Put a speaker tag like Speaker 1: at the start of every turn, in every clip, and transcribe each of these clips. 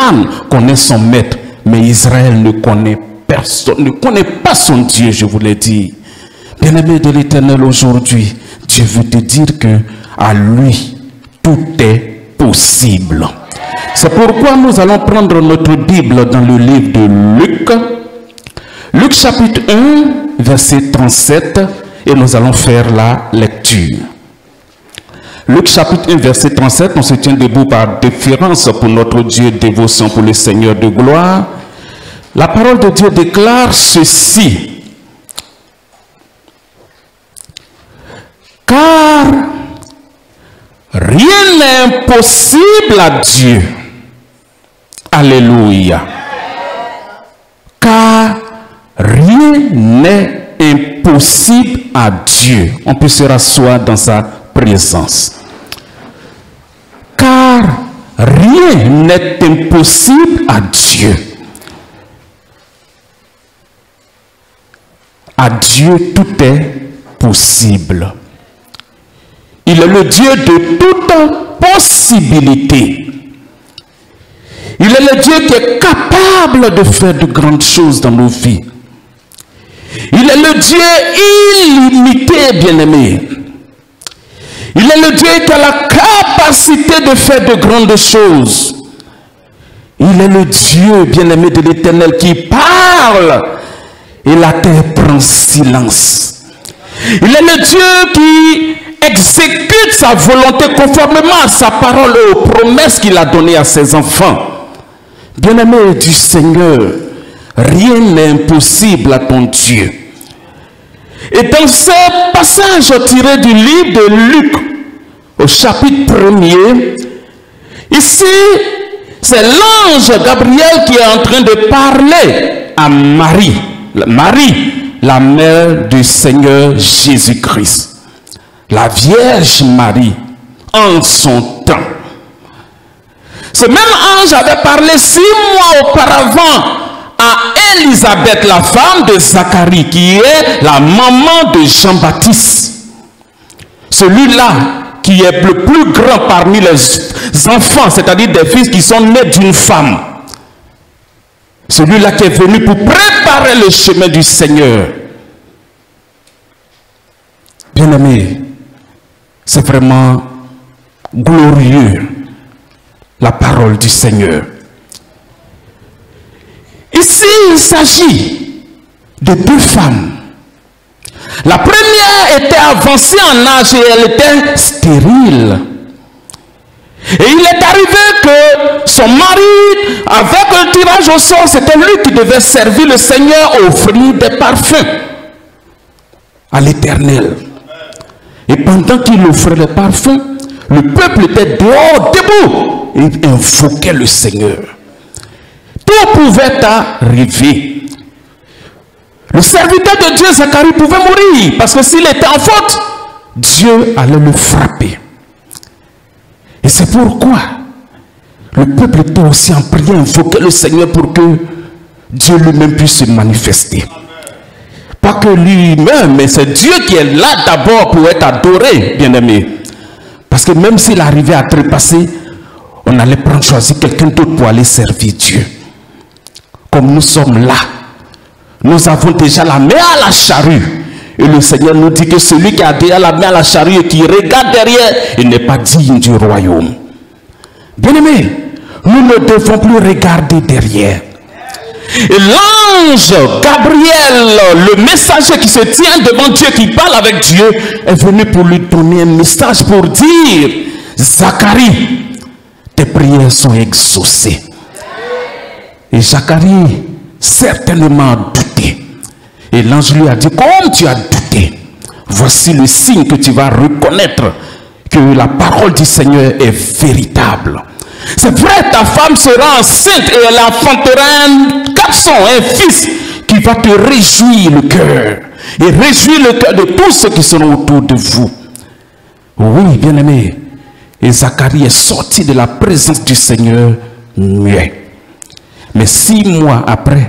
Speaker 1: l'âne connaît son maître, mais Israël ne connaît personne, ne connaît pas son Dieu, je vous l'ai dit. Bien-aimé de l'Éternel, aujourd'hui, Dieu veut te dire que à lui, tout est possible. C'est pourquoi nous allons prendre notre Bible dans le livre de Luc. Luc chapitre 1, verset 37, et nous allons faire la lecture. Luc chapitre 1, verset 37, on se tient debout par déférence pour notre Dieu, dévotion pour le Seigneur de gloire. La parole de Dieu déclare ceci. Car rien n'est impossible à Dieu. Alléluia. Car rien n'est impossible à Dieu. On peut se rasseoir dans sa présence. Car rien n'est impossible à Dieu. À Dieu, tout est possible. Il est le Dieu de toute possibilité. Il est le Dieu qui est capable de faire de grandes choses dans nos vies. Il est le Dieu illimité, bien-aimé. Il est le Dieu qui a la capacité de faire de grandes choses. Il est le Dieu, bien-aimé de l'Éternel, qui parle et la terre prend silence. Il est le Dieu qui exécute sa volonté conformément à sa parole et aux promesses qu'il a données à ses enfants. Bien-aimé du Seigneur, rien n'est impossible à ton Dieu. Et dans ce passage tiré du livre de Luc, au chapitre 1er, ici, c'est l'ange Gabriel qui est en train de parler à Marie. Marie, la mère du Seigneur Jésus-Christ. La Vierge Marie, en son temps. Ce même ange avait parlé 6 mois auparavant à Élisabeth, la femme de Zacharie, qui est la maman de Jean-Baptiste. Celui-là qui est le plus grand parmi les enfants, c'est-à-dire des fils qui sont nés d'une femme. Celui-là qui est venu pour préparer le chemin du Seigneur. Bien-aimé, c'est vraiment glorieux, la parole du Seigneur. Ici, il s'agit de 2 femmes. La première était avancée en âge et elle était stérile. Et il est arrivé que son mari, avec le tirage au sort, c'était lui qui devait servir le Seigneur, offrir des parfums à l'Éternel. Et pendant qu'il offrait les parfums, le peuple était dehors, debout, et invoquait le Seigneur. Tout pouvait arriver. Le serviteur de Dieu, Zacharie, pouvait mourir, parce que s'il était en faute, Dieu allait le frapper. Et c'est pourquoi le peuple était aussi en prière, invoquait le Seigneur pour que Dieu lui-même puisse se manifester. Pas que lui-même, mais c'est Dieu qui est là d'abord pour être adoré, bien-aimé. Parce que même s'il arrivait à trépasser, on allait choisir quelqu'un d'autre pour aller servir Dieu. Comme nous sommes là, nous avons déjà la main à la charrue. Et le Seigneur nous dit que celui qui a déjà la main à la charrue et qui regarde derrière, il n'est pas digne du royaume. Bien-aimé, nous ne devons plus regarder derrière. Et l'ange Gabriel, le messager qui se tient devant Dieu, qui parle avec Dieu, est venu pour lui donner un message pour dire: Zacharie, tes prières sont exaucées. Et Zacharie certainement a douté. Et l'ange lui a dit: comme tu as douté, voici le signe que tu vas reconnaître que la parole du Seigneur est véritable. C'est vrai, ta femme sera enceinte et elle enfantera un garçon, un fils qui va te réjouir le cœur et réjouir le cœur de tous ceux qui seront autour de vous. Oui, bien-aimé. Et Zacharie est sorti de la présence du Seigneur muet. Mais 6 mois après,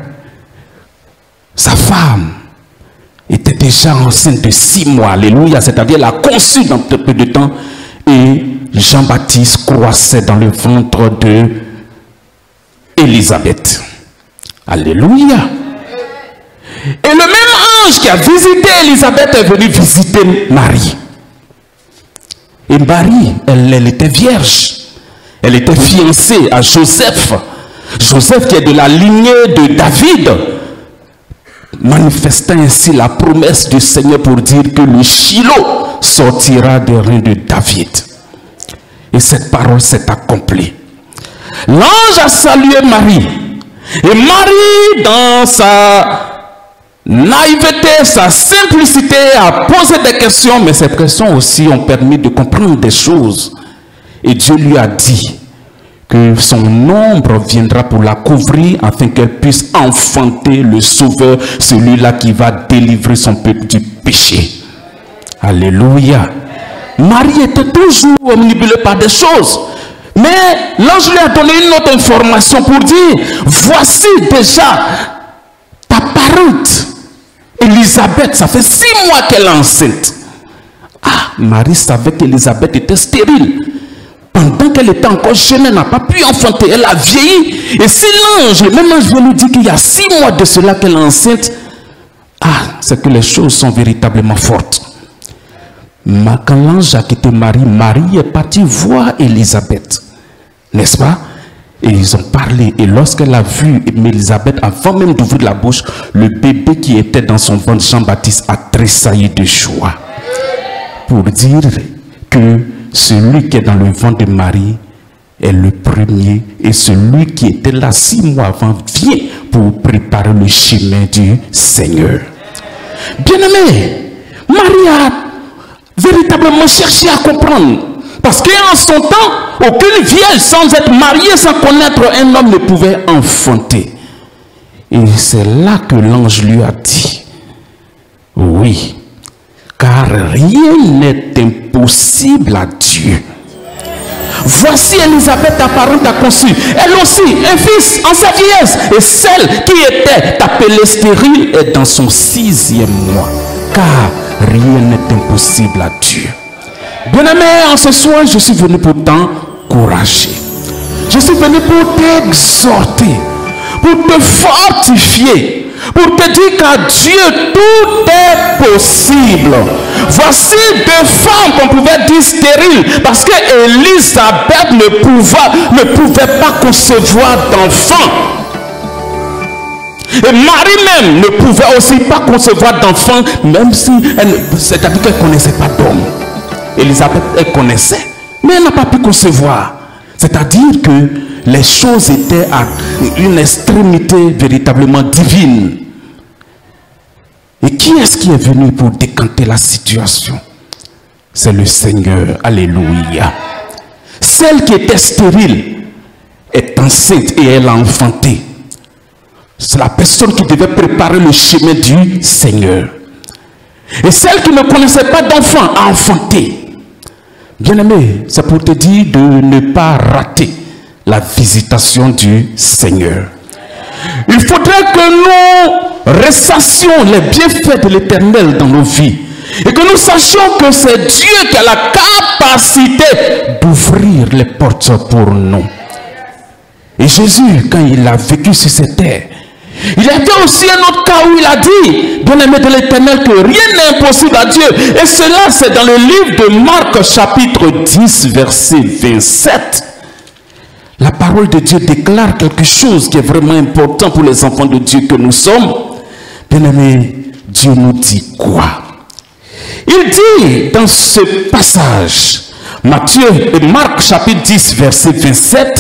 Speaker 1: sa femme était déjà enceinte de 6 mois. Alléluia. C'est-à-dire, elle a conçu dans peu de temps. Et Jean-Baptiste croissait dans le ventre de Élisabeth. Alléluia. Et le même ange qui a visité Élisabeth est venu visiter Marie. Et Marie, elle était vierge. Elle était fiancée à Joseph. Joseph qui est de la lignée de David, manifestant ainsi la promesse du Seigneur pour dire que le Shiloh sortira des reins de David. Et cette parole s'est accomplie. L'ange a salué Marie. Et Marie, dans sa naïveté, sa simplicité, a posé des questions, mais ces questions aussi ont permis de comprendre des choses. Et Dieu lui a dit que son ombre viendra pour la couvrir afin qu'elle puisse enfanter le Sauveur, celui-là qui va délivrer son peuple du péché. Alléluia. Marie était toujours omnibulée par des choses. Mais l'ange lui a donné une autre information pour dire, voici déjà ta parente, Élisabeth, ça fait 6 mois qu'elle est enceinte. Ah, Marie savait qu'Élisabeth était stérile. Pendant qu'elle était encore jeune, elle n'a pas pu enfanter, elle a vieilli. Et si l'ange, le même ange vient nous dire qu'il y a 6 mois de cela qu'elle est enceinte, ah, c'est que les choses sont véritablement fortes. Mais quand l'ange a quitté Marie, Marie est partie voir Élisabeth. N'est-ce pas? Et ils ont parlé. Et lorsqu'elle a vu Élisabeth, avant même d'ouvrir la bouche, le bébé qui était dans son ventre, Jean-Baptiste, a tressailli de joie. Pour dire que celui qui est dans le ventre de Marie est le premier. Et celui qui était là 6 mois avant vient pour préparer le chemin du Seigneur. Bien-aimé, Marie a véritablement cherché à comprendre. Parce qu'en son temps, aucune vierge sans être mariée, sans connaître un homme ne pouvait enfanter. Et c'est là que l'ange lui a dit, oui, car rien n'est impossible à Dieu. Voici Élisabeth, ta parente, a conçu, elle aussi, un fils en sa vieillesse. Et celle qui était appelée stérile est dans son 6e mois. Car rien n'est impossible à Dieu. Bien-aimé, en ce soir, je suis venu pour t'encourager. Je suis venu pour t'exhorter, pour te fortifier, pour te dire qu'à Dieu tout est possible. Voici 2 femmes qu'on pouvait dire stériles, parce que Élisabeth ne pouvait pas concevoir d'enfant. Et Marie même ne pouvait aussi pas concevoir d'enfant, même si c'est-à-dire qu'elle ne connaissait pas d'homme. Élisabeth, elle connaissait, mais elle n'a pas pu concevoir. C'est-à-dire que les choses étaient à une extrémité véritablement divine. Et qui est-ce qui est venu pour décanter la situation? C'est le Seigneur. Alléluia. Celle qui était stérile est enceinte et elle a enfanté. C'est la personne qui devait préparer le chemin du Seigneur. Et celle qui ne connaissait pas d'enfant a enfanté. Bien-aimé, c'est pour te dire de ne pas rater la visitation du Seigneur. Il faudrait que nous ressassions les bienfaits de l'Éternel dans nos vies. Et que nous sachions que c'est Dieu qui a la capacité d'ouvrir les portes pour nous. Et Jésus, quand il a vécu sur cette terre, il y avait aussi un autre cas où il a dit, bien-aimé de l'Éternel, que rien n'est impossible à Dieu. Et cela, c'est dans le livre de Marc, chapitre 10, verset 27. La parole de Dieu déclare quelque chose qui est vraiment important pour les enfants de Dieu que nous sommes. Bien-aimé, Dieu nous dit quoi? Il dit dans ce passage, Matthieu et Marc, chapitre 10, verset 27,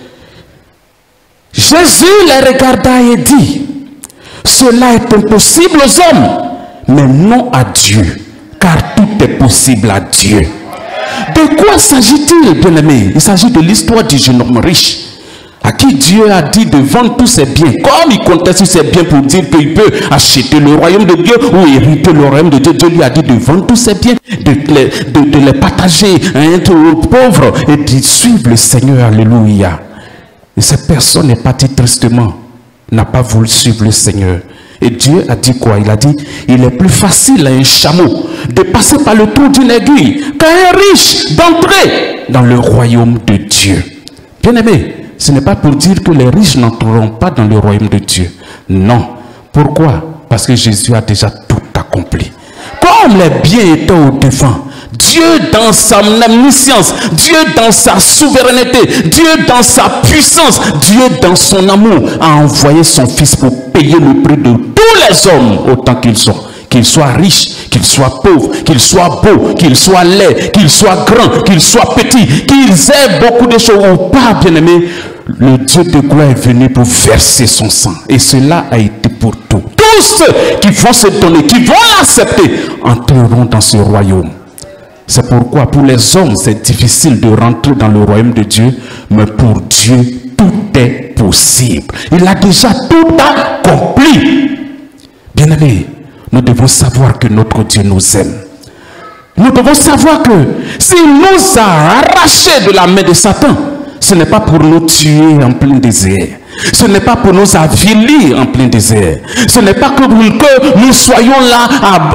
Speaker 1: Jésus les regarda et dit, cela est impossible aux hommes, mais non à Dieu, car tout est possible à Dieu. De quoi s'agit-il, bien-aimé? Il s'agit de l'histoire du jeune homme riche, à qui Dieu a dit de vendre tous ses biens, comme il comptait sur ses biens pour dire qu'il peut acheter le royaume de Dieu ou hériter le royaume de Dieu. Dieu lui a dit de vendre tous ses biens, de les partager aux pauvres et de suivre le Seigneur. Alléluia. Et cette personne est partie tristement, n'a pas voulu suivre le Seigneur. Et Dieu a dit quoi? Il a dit, il est plus facile à un chameau de passer par le trou d'une aiguille qu'à un riche d'entrer dans le royaume de Dieu. Bien-aimé, ce n'est pas pour dire que les riches n'entreront pas dans le royaume de Dieu. Non. Pourquoi? Parce que Jésus a déjà tout accompli. Comme les biens étaient au-devant, Dieu dans sa omniscience, Dieu dans sa souveraineté, Dieu dans sa puissance, Dieu dans son amour a envoyé son Fils pour payer le prix de tous les hommes autant qu'ils sont. Qu'ils soient riches, qu'ils soient pauvres, qu'ils soient beaux, qu'ils soient laids, qu'ils soient grands, qu'ils soient petits, qu'ils aient beaucoup de choses ou pas, bien-aimés. Le Dieu de gloire est venu pour verser son sang. Et cela a été pour tout. Tous ceux qui vont se donner, qui vont l'accepter, entreront dans ce royaume. C'est pourquoi pour les hommes, c'est difficile de rentrer dans le royaume de Dieu. Mais pour Dieu, tout est possible. Il a déjà tout accompli. Bien-aimés, nous devons savoir que notre Dieu nous aime. Nous devons savoir que s'il nous a arrachés de la main de Satan, ce n'est pas pour nous tuer en plein désert. Ce n'est pas pour nous avilir en plein désert. Ce n'est pas que nous soyons là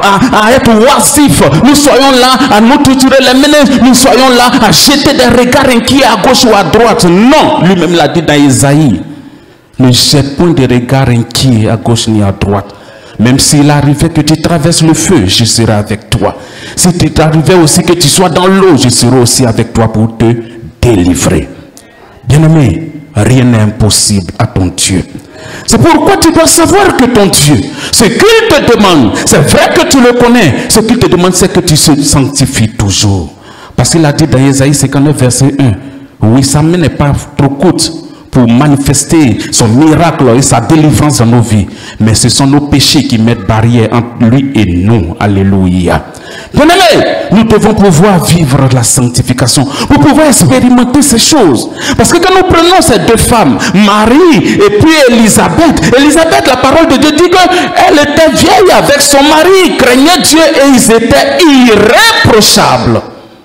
Speaker 1: à être oisifs. Nous soyons là à nous torturer les ménages. Nous soyons là à jeter des regards inquiets à gauche ou à droite. Non, lui-même l'a dit dans Isaïe. Ne jette point de regards inquiets à gauche ni à droite. Même s'il arrivait que tu traverses le feu, je serai avec toi. Si tu arrivait aussi que tu sois dans l'eau, je serai aussi avec toi pour te délivrer. Bien-aimé, rien n'est impossible à ton Dieu. C'est pourquoi tu dois savoir que ton Dieu, ce qu'il te demande, c'est vrai que tu le connais. Ce qu'il te demande, c'est que tu se sanctifies toujours. Parce qu'il a dit dans Isaïe 59, verset 1, oui, sa main n'est pas trop courte pour manifester son miracle et sa délivrance dans nos vies. Mais ce sont nos péchés qui mettent barrière entre lui et nous. Alléluia. Bien-aimés, nous devons pouvoir vivre la sanctification. Pour pouvoir expérimenter ces choses. Parce que quand nous prenons ces deux femmes, Marie et puis Élisabeth, la parole de Dieu dit qu'elle était vieille avec son mari, ils craignaient Dieu et ils étaient irréprochables.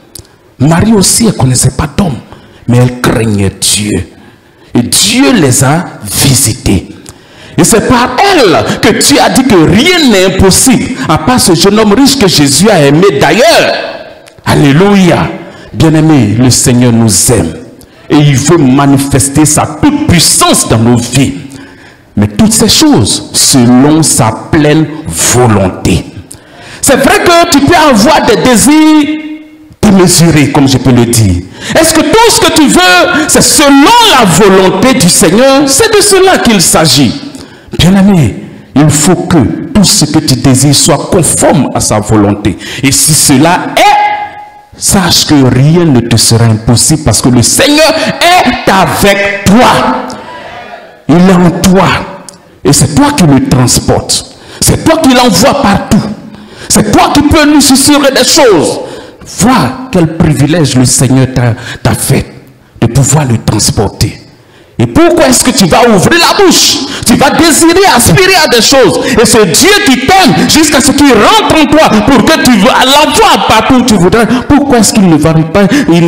Speaker 1: Marie aussi, elle ne connaissait pas d'homme, mais elle craignait Dieu. Et Dieu les a visités. Et c'est par elle que tu as dit que rien n'est impossible, à part ce jeune homme riche que Jésus a aimé d'ailleurs. Alléluia. Bien-aimés, le Seigneur nous aime. Et il veut manifester sa toute puissance dans nos vies. Mais toutes ces choses selon sa pleine volonté. C'est vrai que tu peux avoir des désirs démesurés, comme je peux le dire. Est-ce que tout ce que tu veux, c'est selon la volonté du Seigneur? C'est de cela qu'il s'agit. Bien-aimé, il faut que tout ce que tu désires soit conforme à sa volonté. Et si cela est, sache que rien ne te sera impossible parce que le Seigneur est avec toi. Il est en toi. Et c'est toi qui le transportes. C'est toi qui l'envoies partout. C'est toi qui peux lui susurrer des choses. Vois quel privilège le Seigneur t'a fait de pouvoir le transporter. Et pourquoi est-ce que tu vas ouvrir la bouche? Tu vas désirer, aspirer à des choses. Et c'est Dieu qui t'aime jusqu'à ce qu'il rentre en toi pour que tu l'envoies partout où tu voudrais. Pourquoi est-ce qu'il ne va pas,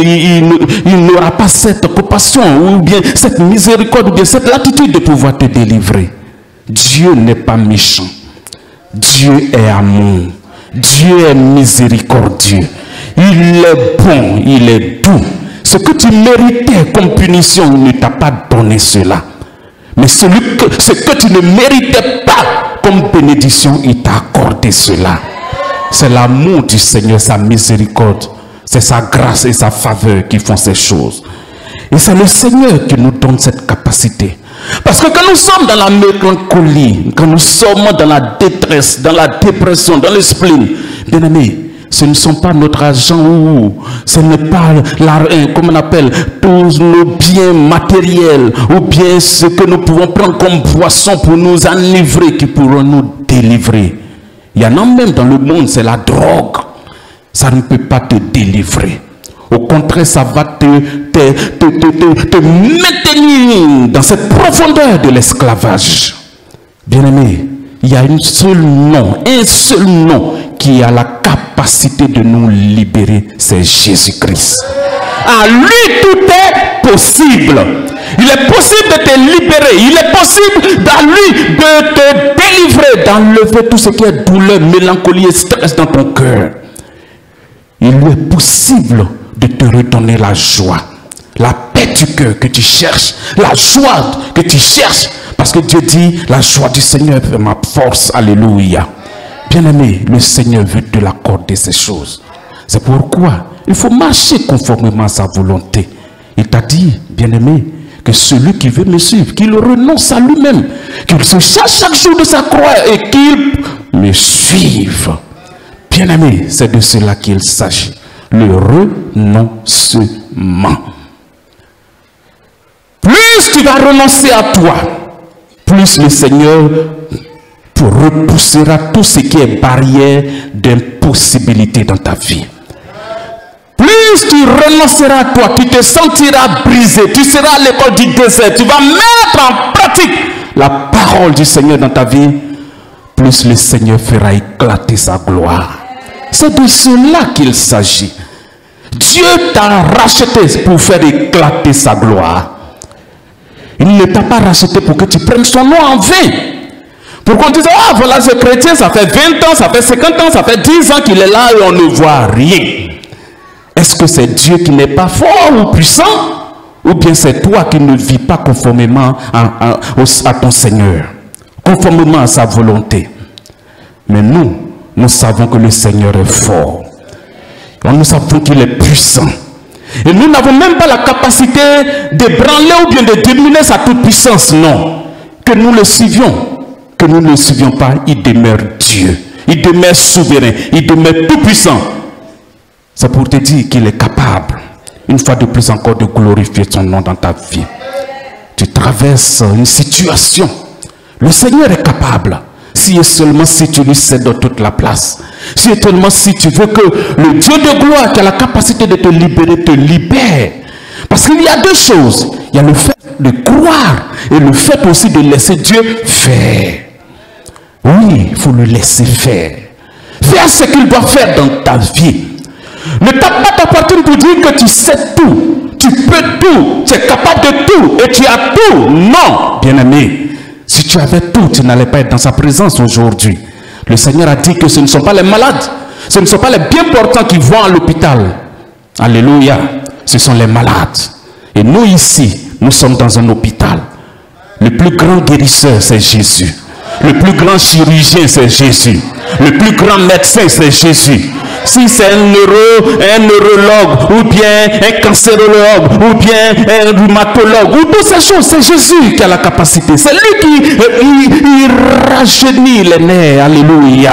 Speaker 1: il n'aura pas cette compassion ou bien cette miséricorde ou bien cette latitude de pouvoir te délivrer? Dieu n'est pas méchant. Dieu est amour. Dieu est miséricordieux. Il est bon, il est doux. Ce que tu méritais comme punition, il ne t'a pas donné cela. Mais ce que tu ne méritais pas comme bénédiction, il t'a accordé cela. C'est l'amour du Seigneur, sa miséricorde. C'est sa grâce et sa faveur qui font ces choses. Et c'est le Seigneur qui nous donne cette capacité. Parce que quand nous sommes dans la mélancolie, quand nous sommes dans la détresse, dans la dépression, dans le spleen, bien aimé, ce ne sont pas notre argent ou ce n'est pas comme on appelle tous nos biens matériels ou bien ce que nous pouvons prendre comme boisson pour nous enivrer qui pourront nous délivrer. Il y en a même dans le monde, c'est la drogue. Ça ne peut pas te délivrer. Au contraire, ça va te maintenir dans cette profondeur de l'esclavage. Bien-aimé, il y a un seul nom qui a la capacité de nous libérer, c'est Jésus-Christ. À lui, tout est possible. Il est possible de te libérer. Il est possible à lui de te délivrer, d'enlever tout ce qui est douleur, mélancolie et stress dans ton cœur. Il lui est possible de te redonner la joie, la paix du cœur que tu cherches, la joie que tu cherches. Parce que Dieu dit, la joie du Seigneur est ma force. Alléluia. Bien-aimé, le Seigneur veut te l'accorder ces choses. C'est pourquoi il faut marcher conformément à sa volonté. Il t'a dit, bien-aimé, que celui qui veut me suivre, qu'il renonce à lui-même, qu'il se charge chaque jour de sa croix et qu'il me suive. Bien-aimé, c'est de cela qu'il s'agit. Le renoncement. Plus tu vas renoncer à toi, plus le Seigneur repoussera tout ce qui est barrière d'impossibilité dans ta vie. Plus tu renonceras à toi, tu te sentiras brisé, tu seras à l'école du désert, tu vas mettre en pratique la parole du Seigneur dans ta vie, plus le Seigneur fera éclater sa gloire. C'est de cela qu'il s'agit. Dieu t'a racheté pour faire éclater sa gloire. Il ne t'a pas racheté pour que tu prennes son nom en vain. Pour qu'on dise, ah voilà ce chrétien, ça fait 20 ans, ça fait 50 ans, ça fait 10 ans qu'il est là et on ne voit rien. Est-ce que c'est Dieu qui n'est pas fort ou puissant? Ou bien c'est toi qui ne vis pas conformément à ton Seigneur, conformément à sa volonté? Mais nous savons que le Seigneur est fort. Nous savons qu'il est puissant. Et nous n'avons même pas la capacité d'ébranler ou bien de dominer sa toute puissance. Non. Que nous le suivions. Que nous ne le suivions pas, il demeure Dieu. Il demeure souverain. Il demeure tout puissant. C'est pour te dire qu'il est capable, une fois de plus encore, de glorifier son nom dans ta vie. Tu traverses une situation. Le Seigneur est capable. Si et seulement si tu lui cèdes toute la place. Si et seulement si tu veux que le Dieu de gloire qui a la capacité de te libérer, te libère. Parce qu'il y a deux choses. Il y a le fait de croire et le fait aussi de laisser Dieu faire. Oui, il faut le laisser faire. Faire ce qu'il doit faire dans ta vie. Ne tape pas ta poitrine pour dire que tu sais tout. Tu peux tout. Tu es capable de tout. Et tu as tout. Non, bien-aimé. Si tu avais tout, tu n'allais pas être dans sa présence aujourd'hui. Le Seigneur a dit que ce ne sont pas les malades. Ce ne sont pas les bien portants qui vont à l'hôpital. Alléluia. Ce sont les malades. Et nous ici, nous sommes dans un hôpital. Le plus grand guérisseur, c'est Jésus. Le plus grand chirurgien, c'est Jésus. Le plus grand médecin, c'est Jésus. Si c'est un neurologue, ou bien un cancérologue, ou bien un rhumatologue, ou toutes ces choses, c'est Jésus qui a la capacité. C'est lui qui rajeunit les nerfs. Alléluia.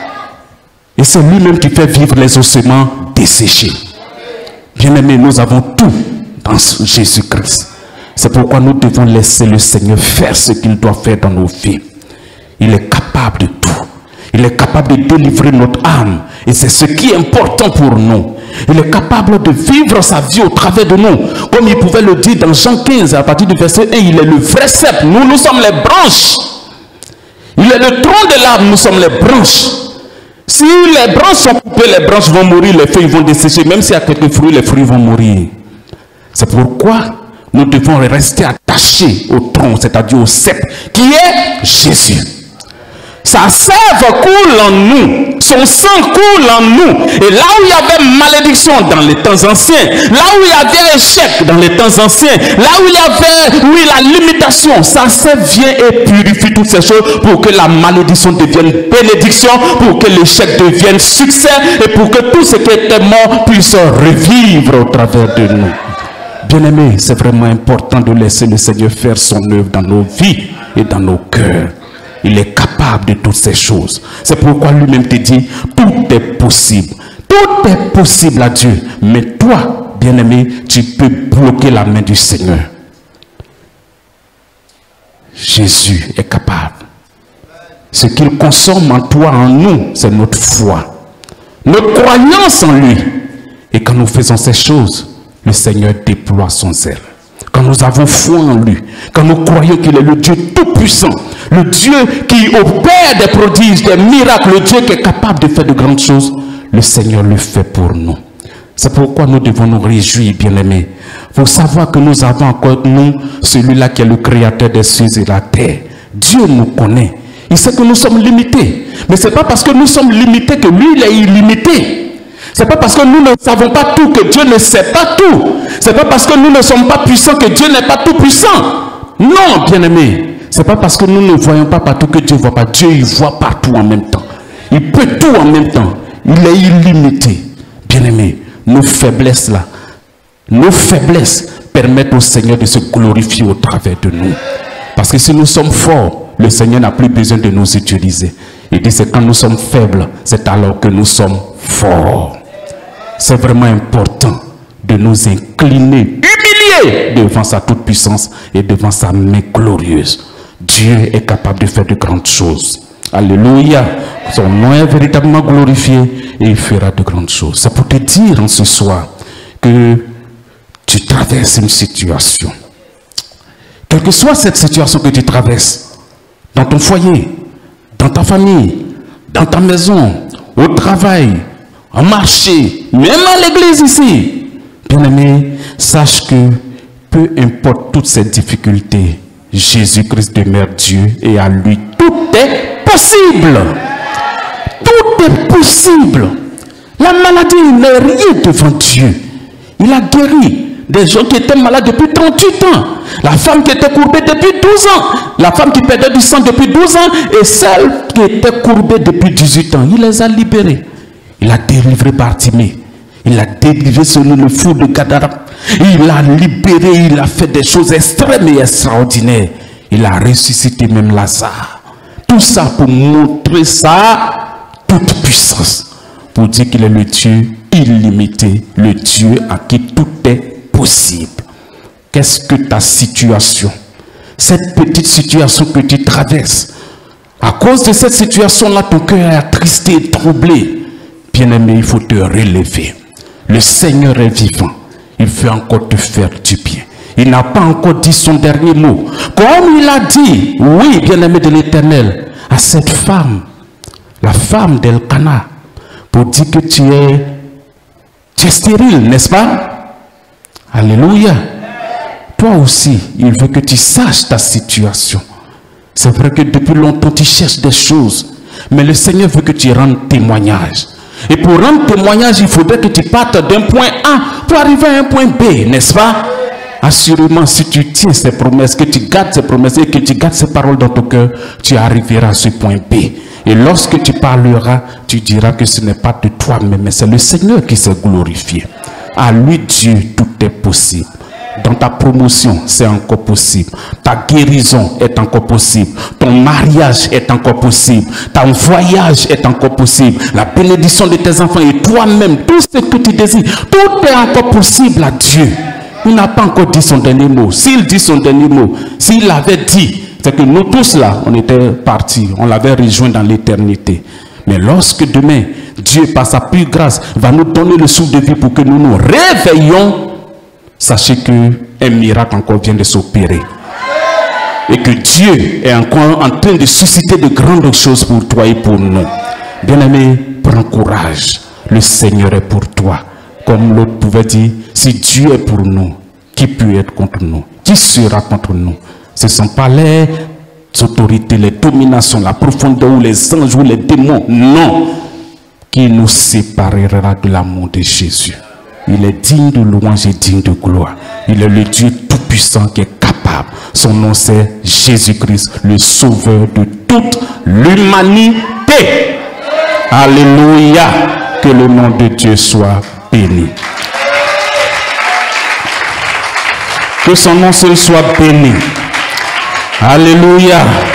Speaker 1: Et c'est lui-même qui fait vivre les ossements desséchés. Bien-aimés, nous avons tout dans Jésus-Christ. C'est pourquoi nous devons laisser le Seigneur faire ce qu'il doit faire dans nos vies. Il est capable de tout. Il est capable de délivrer notre âme. Et c'est ce qui est important pour nous. Il est capable de vivre sa vie au travers de nous. Comme il pouvait le dire dans Jean 15, à partir du verset 1, il est le vrai cep. Nous sommes les branches. Il est le tronc de l'arbre, nous sommes les branches. Si les branches sont coupées, les branches vont mourir, les feuilles vont dessécher. Même s'il y a quelques fruits, les fruits vont mourir. C'est pourquoi nous devons rester attachés au tronc, c'est-à-dire au cep, qui est Jésus. Sa sève coule en nous, son sang coule en nous. Et là où il y avait malédiction dans les temps anciens, là où il y avait échec dans les temps anciens, là où il y avait, la limitation, sa sève vient et purifie toutes ces choses pour que la malédiction devienne bénédiction, pour que l'échec devienne succès et pour que tout ce qui était mort puisse revivre au travers de nous. Bien-aimés, c'est vraiment important de laisser le Seigneur faire son œuvre dans nos vies et dans nos cœurs. Il est capable de toutes ces choses. C'est pourquoi lui-même te dit, tout est possible. Tout est possible à Dieu. Mais toi, bien-aimé, tu peux bloquer la main du Seigneur. Jésus est capable. Ce qu'il consomme en toi, en nous, c'est notre foi. Notre croyance en lui. Et quand nous faisons ces choses, le Seigneur déploie son zèle. Quand nous avons foi en lui, quand nous croyons qu'il est le Dieu tout-puissant, le Dieu qui opère des prodiges, des miracles, le Dieu qui est capable de faire de grandes choses, le Seigneur le fait pour nous. C'est pourquoi nous devons nous réjouir, bien-aimés. Il faut savoir que nous avons encore, nous, celui-là qui est le créateur des cieux et de la terre. Dieu nous connaît. Il sait que nous sommes limités. Mais ce n'est pas parce que nous sommes limités que lui, il est illimité. C'est pas parce que nous ne savons pas tout que Dieu ne sait pas tout. C'est pas parce que nous ne sommes pas puissants que Dieu n'est pas tout puissant. Non, bien-aimés. C'est pas parce que nous ne voyons pas partout que Dieu ne voit pas. Dieu, il voit partout en même temps. Il peut tout en même temps. Il est illimité. Bien-aimés, nos faiblesses là, nos faiblesses permettent au Seigneur de se glorifier au travers de nous. Parce que si nous sommes forts, le Seigneur n'a plus besoin de nous utiliser. Il dit c'est quand nous sommes faibles, c'est alors que nous sommes forts. C'est vraiment important de nous incliner, humilier devant sa toute puissance et devant sa main glorieuse. Dieu est capable de faire de grandes choses. Alléluia. Son nom est véritablement glorifié et il fera de grandes choses. C'est pour te dire en ce soir que tu traverses une situation. Quelle que soit cette situation que tu traverses, dans ton foyer, dans ta famille, dans ta maison, au travail, en marché, même à l'église ici, bien-aimé, sache que peu importe toutes ces difficultés, Jésus-Christ demeure Dieu et à lui tout est possible. Tout est possible. La maladie n'est rien devant Dieu. Il a guéri des gens qui étaient malades depuis 38 ans. La femme qui était courbée depuis 12 ans. La femme qui perdait du sang depuis 12 ans. Et celle qui était courbée depuis 18 ans. Il les a libérés. Il a délivré Bartimée. Il a délivré selon le fou de Gadara. Il a libéré. Il a fait des choses extrêmes et extraordinaires. Il a ressuscité même Lazare. Tout ça pour montrer sa toute puissance. Pour dire qu'il est le Dieu illimité. Le Dieu à qui tout est possible. Qu'est-ce que ta situation, cette petite situation que tu traverses, à cause de cette situation-là, ton cœur est attristé et troublé. Bien-aimé, il faut te relever. Le Seigneur est vivant. Il veut encore te faire du bien. Il n'a pas encore dit son dernier mot. Comme il a dit, oui, bien-aimé de l'Éternel, à cette femme, la femme d'Elkana, pour dire que tu es stérile, n'est-ce pas? Alléluia. Toi aussi, il veut que tu saches ta situation. C'est vrai que depuis longtemps, tu cherches des choses. Mais le Seigneur veut que tu rendes témoignage. Et pour rendre témoignage, il faudrait que tu partes d'un point A pour arriver à un point B, n'est-ce pas? Assurément, si tu tiens ces promesses, que tu gardes ces promesses et que tu gardes ces paroles dans ton cœur, tu arriveras à ce point B. Et lorsque tu parleras, tu diras que ce n'est pas de toi-même, mais c'est le Seigneur qui s'est glorifié. À lui, Dieu, tout est possible. Dans ta promotion, c'est encore possible. Ta guérison est encore possible. Ton mariage est encore possible. Ton voyage est encore possible. La bénédiction de tes enfants et toi-même, tout ce que tu désires, tout est encore possible à Dieu. Il n'a pas encore dit son dernier mot. S'il dit son dernier mot, s'il l'avait dit, c'est que nous tous là, on était partis. On l'avait rejoint dans l'éternité. Mais lorsque demain, Dieu, par sa pure grâce, va nous donner le souffle de vie pour que nous nous réveillons, sachez qu'un miracle encore vient de s'opérer. Et que Dieu est encore en train de susciter de grandes choses pour toi et pour nous. Bien-aimé, prends courage. Le Seigneur est pour toi. Comme l'autre pouvait dire, si Dieu est pour nous, qui peut être contre nous? Qui sera contre nous? Ce ne sont pas les autorités, les dominations, la profondeur ou les anges ou les démons. Non. Qui nous séparera de l'amour de Jésus? Il est digne de louange et digne de gloire. Il est le Dieu tout-puissant qui est capable. Son nom c'est Jésus-Christ, le sauveur de toute l'humanité. Alléluia. Que le nom de Dieu soit béni. Que son nom seul soit béni. Alléluia.